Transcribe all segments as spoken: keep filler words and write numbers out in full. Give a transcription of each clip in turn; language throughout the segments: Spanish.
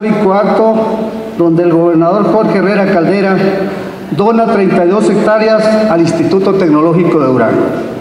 Acto donde el gobernador Jorge Herrera Caldera dona treinta y dos hectáreas al Instituto Tecnológico de Durango.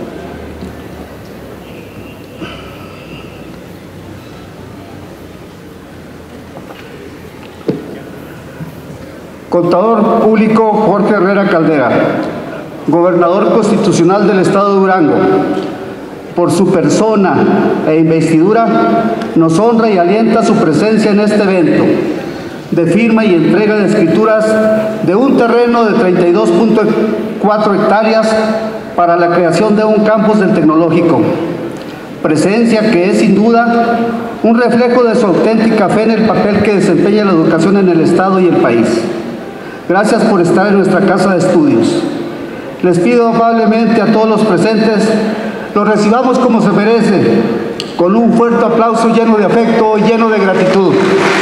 Contador Público Jorge Herrera Caldera, gobernador constitucional del Estado de Durango, por su persona e investidura, nos honra y alienta su presencia en este evento de firma y entrega de escrituras de un terreno de treinta y dos punto cuatro hectáreas para la creación de un campus del Tecnológico. Presencia que es sin duda un reflejo de su auténtica fe en el papel que desempeña la educación en el Estado y el país. Gracias por estar en nuestra casa de estudios. Les pido amablemente a todos los presentes lo recibamos como se merece, con un fuerte aplauso lleno de afecto y lleno de gratitud.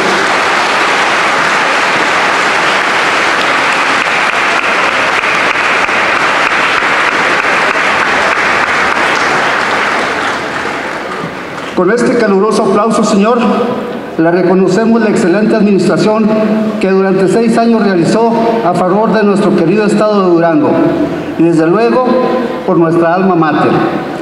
Con este caluroso aplauso, señor, le reconocemos la excelente administración que durante seis años realizó a favor de nuestro querido Estado de Durango y desde luego por nuestra alma mater.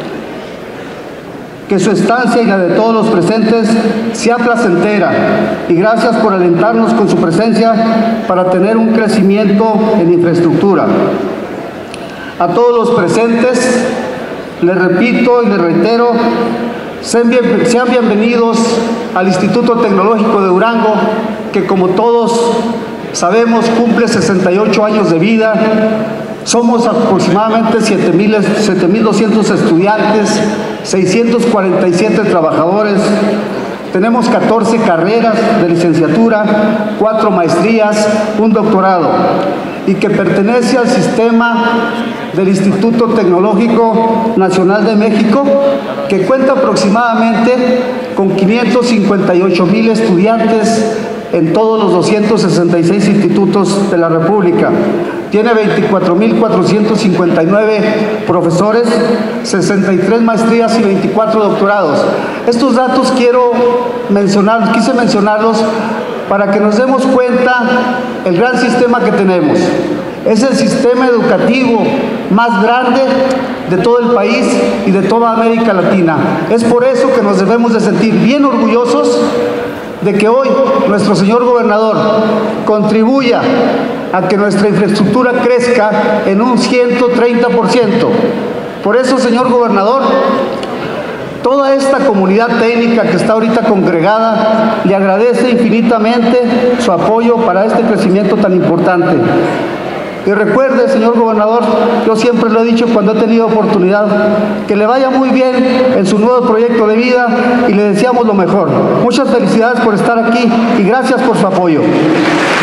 Que su estancia y la de todos los presentes sea placentera y gracias por alentarnos con su presencia para tener un crecimiento en infraestructura. A todos los presentes, les repito y les reitero, sean, bien, sean bienvenidos al Instituto Tecnológico de Durango, que como todos sabemos cumple sesenta y ocho años de vida. Somos aproximadamente siete mil doscientos estudiantes, seiscientos cuarenta y siete trabajadores, tenemos catorce carreras de licenciatura, cuatro maestrías, un doctorado, y que pertenece al sistema del Instituto Tecnológico Nacional de México, que cuenta aproximadamente con quinientos cincuenta y ocho mil estudiantes en todos los doscientos sesenta y seis institutos de la República. Tiene veinticuatro mil cuatrocientos cincuenta y nueve profesores, sesenta y tres maestrías y veinticuatro doctorados. Estos datos quiero mencionar, quise mencionarlos para que nos demos cuenta el gran sistema que tenemos. Es el sistema educativo más grande de todo el país y de toda América Latina. Es por eso que nos debemos de sentir bien orgullosos de que hoy nuestro señor gobernador contribuya a que nuestra infraestructura crezca en un ciento treinta por ciento. Por eso, señor gobernador, toda esta comunidad técnica que está ahorita congregada le agradece infinitamente su apoyo para este crecimiento tan importante. Y recuerde, señor gobernador, yo siempre lo he dicho cuando he tenido oportunidad, que le vaya muy bien en su nuevo proyecto de vida y le deseamos lo mejor. Muchas felicidades por estar aquí y gracias por su apoyo.